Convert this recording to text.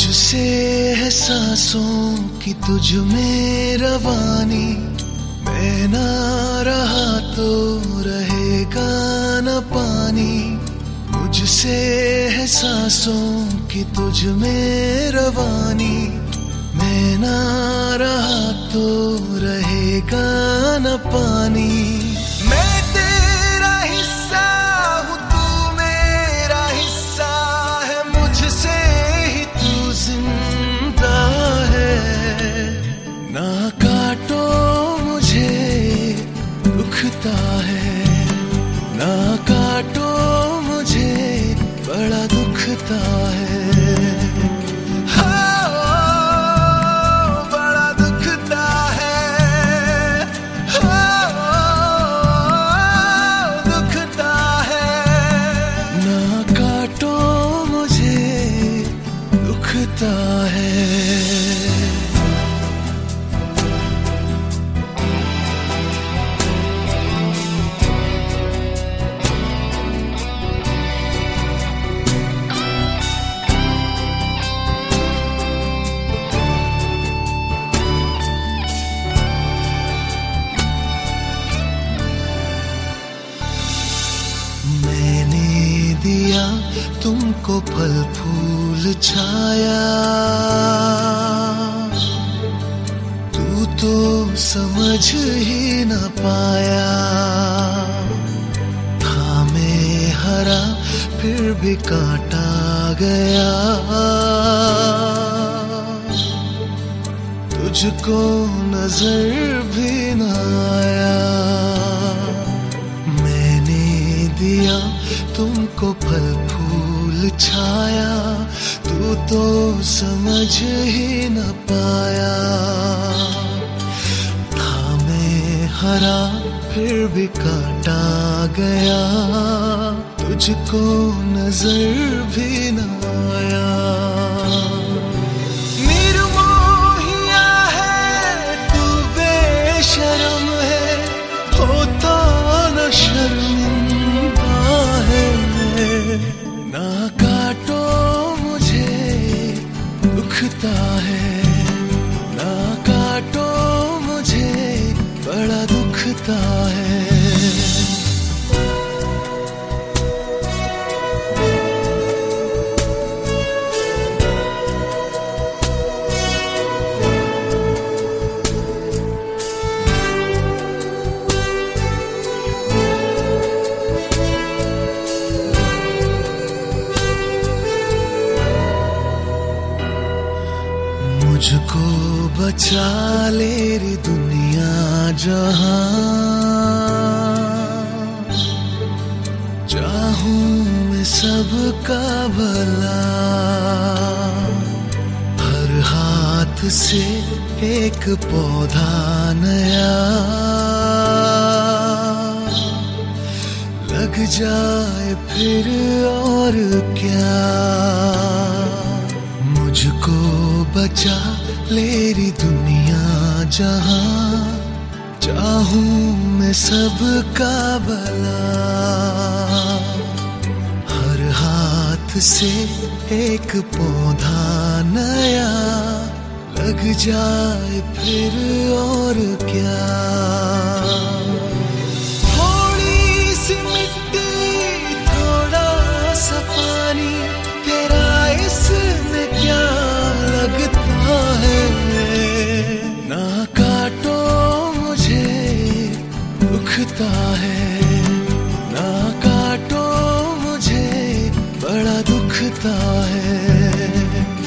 मुझसे है सांसों की तुझ में रवानी, मैं ना रहा तो रहेगा न पानी। मुझसे है सांसों की तुझ में रवानी, मैं ना रहा तो रहेगा न पानी। मैं तेरा हिस्सा हूँ, तू मेरा हिस्सा है, मुझसे ही तू जिंदा है। ना काटो मुझे दुखता है, ना काटो मुझे बड़ा दुखता है। दिया तुमको फल फूल छाया, तू तो समझ ही न पाया। था मैं हरा फिर भी काटा गया, तुझको नजर भी न आया। मैंने दिया तुमको फल फूल छाया, तू तो समझ ही न पाया। था मैं हरा फिर भी काटा गया, तुझको नजर भी न आया। निर्मोहिया है तू, बेशरम है, होता न शर्मिंदा है। ना काटो मुझे दुखता है, ना काटो मुझे बड़ा दुखता है। मुझको बचा ले रे दुनिया जहां, चाहूं मैं सबका भला। हर हाथ से एक पौधा नया लग जाए फिर और क्या। मुझको बचा ले री दुनिया जहां, चाहूं मैं सबका भला। हर हाथ से एक पौधा नया लग जाए फिर और क्या। थोड़ी सी मिट्टी थोड़ा सा पानी, तेरा इसमें क्या लगता है। ना काटो मुझे दुखता है, ना काटो मुझे बड़ा दुखता है।